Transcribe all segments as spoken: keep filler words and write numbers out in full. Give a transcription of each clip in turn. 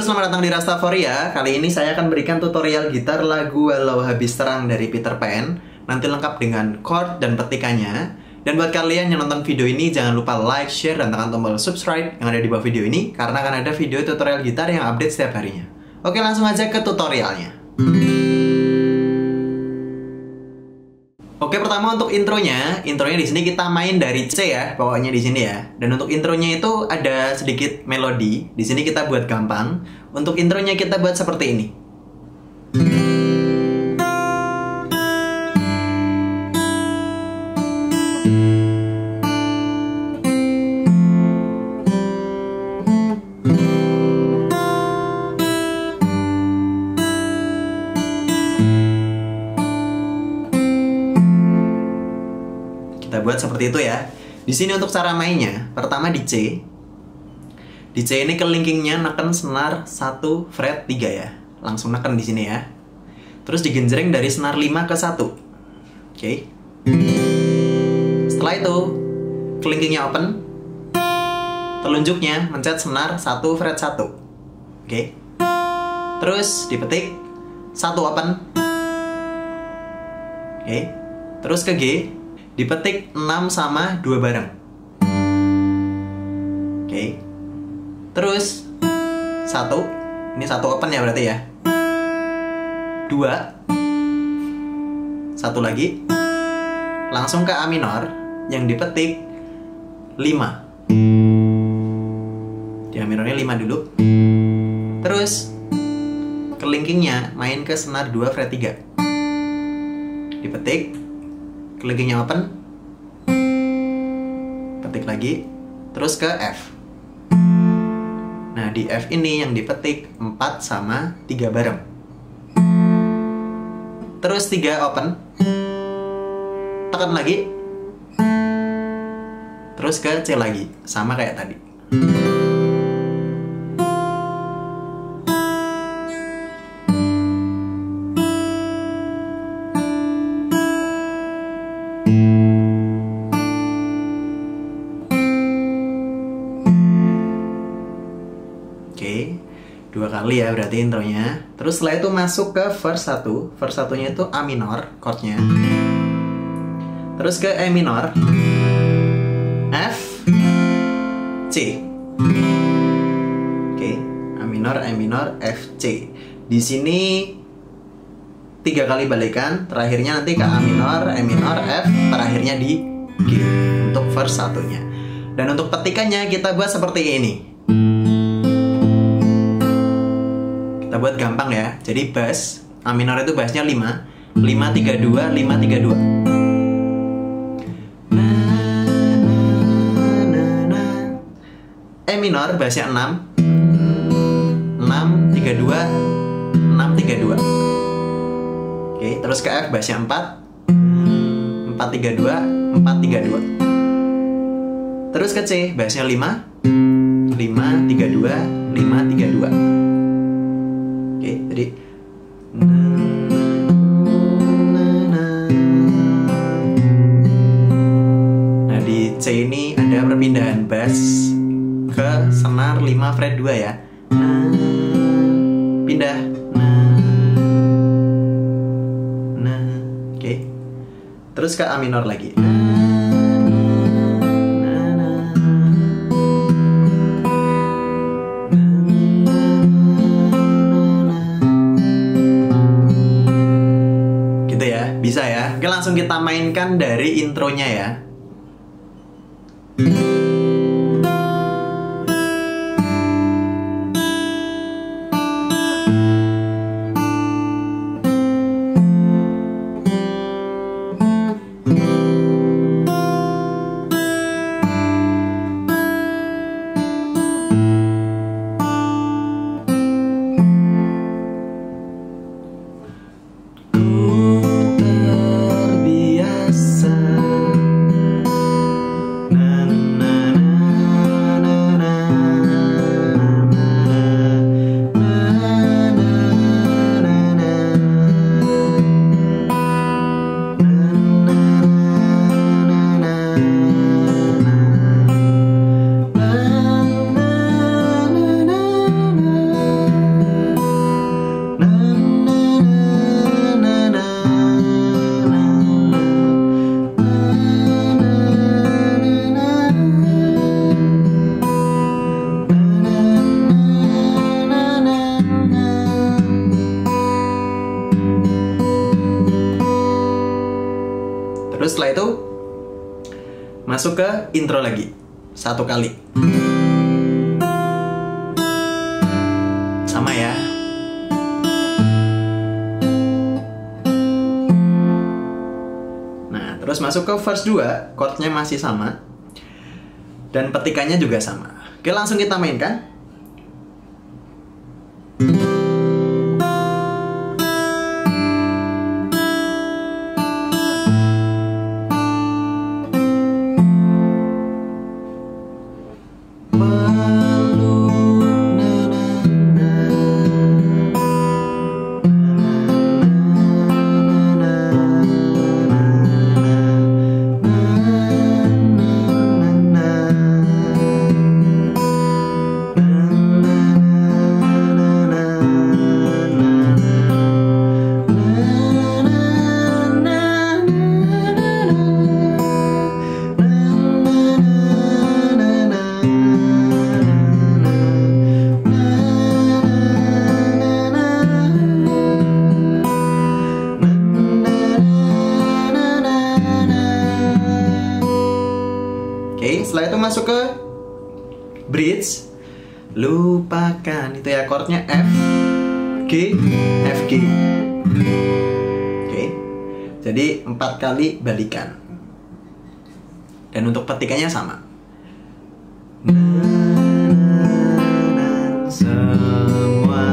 selamat datang di Rastaforia. Kali ini saya akan berikan tutorial gitar lagu Walau Habis Terang dari Peter Pan. Nanti lengkap dengan chord dan petikannya. Dan buat kalian yang nonton video ini, jangan lupa like, share, dan tekan tombol subscribe yang ada di bawah video ini, karena akan ada video tutorial gitar yang update setiap harinya. Oke, langsung aja ke tutorialnya. Oke, pertama untuk intronya, intronya di sini kita main dari C ya, pokoknya di sini ya. Dan untuk intronya itu ada sedikit melodi. Di sini kita buat gampang. Untuk intronya kita buat seperti ini. Kita buat seperti itu ya. Di sini untuk cara mainnya, pertama di C. Di C ini kelingkingnya neken senar satu fret tiga ya. Langsung neken di sini ya. Terus digenjreng dari senar lima ke satu. Oke. Setelah itu, kelingkingnya open. Telunjuknya mencet senar satu fret satu. Oke. Terus dipetik satu open. Oke. Terus ke G. Dipetik enam sama dua bareng. Oke. Terus satu. Ini satu open ya berarti ya. dua. Satu lagi. Langsung ke A minor yang dipetik lima. Di A minornya lima dulu. Terus kelingkingnya main ke senar dua fret tiga. Dipetik, kelingkingnya open, petik lagi, terus ke F. Nah, di F ini yang dipetik empat sama tiga bareng. Terus tiga open, tekan lagi, terus ke C lagi, sama kayak tadi. Oke, dua kali ya berarti intronya. Terus setelah itu masuk ke verse satu. Verse satunya itu A minor, chordnya. Terus ke E minor, F, C. Oke, A minor, E minor, F, C. Di sini tiga kali balikan. Terakhirnya nanti ke A minor, E minor, F. Terakhirnya di G untuk verse satunya. Dan untuk petikannya kita buat seperti ini. Kita buat gampang ya. Jadi bass A minor itu bassnya lima, lima tiga dua, lima tiga dua. E minor bassnya enam, enam tiga dua, enam tiga dua. Oke, terus ke F bassnya empat, empat tiga dua, empat tiga dua. Terus ke C bassnya lima, lima tiga dua, lima tiga dua. Oke, jadi nah di C ini ada perpindahan bass ke senar lima fret dua ya. Pindah. Nah, oke. Terus ke A minor lagi. Bisa ya. Oke, langsung kita mainkan dari intronya ya. Na, na, masuk ke intro lagi satu kali. Sama ya. Nah, terus masuk ke verse dua, chordnya masih sama dan petikannya juga sama. Oke, langsung kita mainkan. Setelah itu masuk ke bridge. Lupakan, itu ya chordnya F, G, F, G. Oke, jadi empat kali balikan. Dan untuk petikannya sama. Semua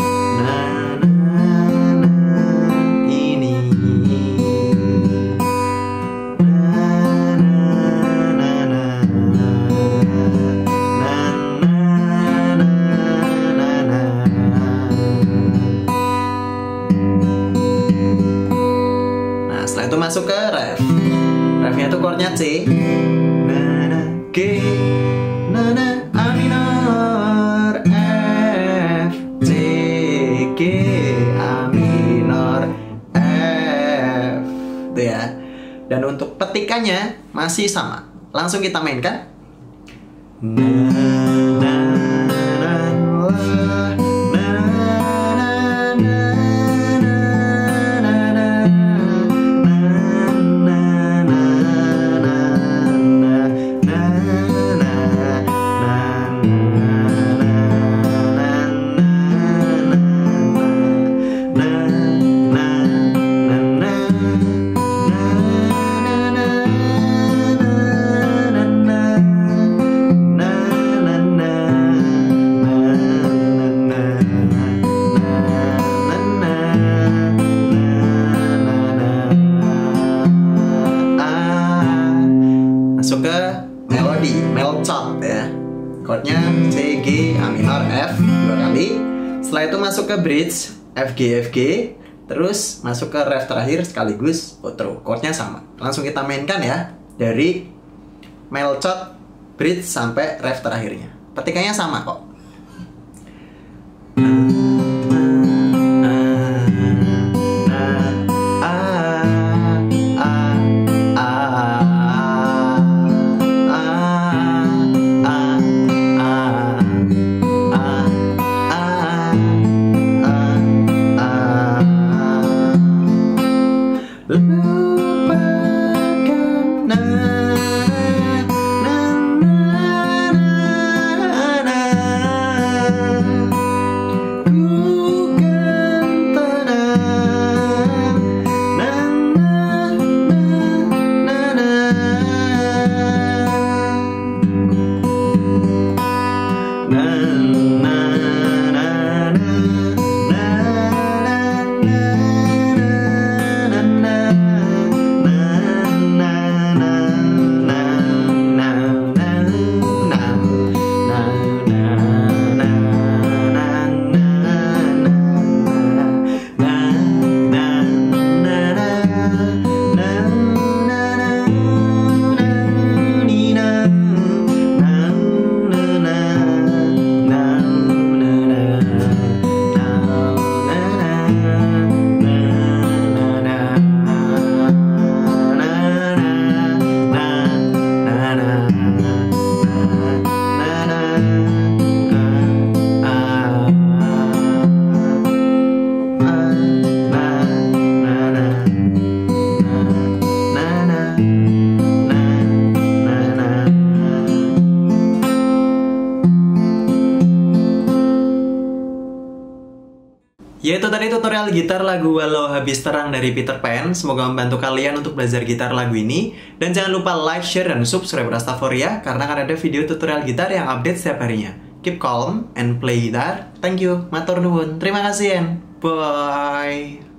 itu masuk ke ref. Refnya itu chordnya C, na, G, na, na, A minor, F, C, G, A minor, F. Itu ya. Dan untuk petikannya masih sama. Langsung kita mainkan. Na, na, na, la. Masuk ke melodi, melchot ya. Chordnya C, G, A minor, F dua kali. Setelah itu masuk ke bridge, F, G, F, G. Terus masuk ke ref terakhir sekaligus outro. Chordnya sama. Langsung kita mainkan ya. Dari melchot, bridge sampai ref terakhirnya. Petikannya sama kok. Na Ya itu tadi tutorial gitar lagu Walau Habis Terang dari Peter Pan. Semoga membantu kalian untuk belajar gitar lagu ini. Dan jangan lupa like, share, dan subscribe Rastaforia karena akan ada video tutorial gitar yang update setiap harinya. Keep calm and play gitar. Thank you. Matur nuwun. Terima kasih, and bye.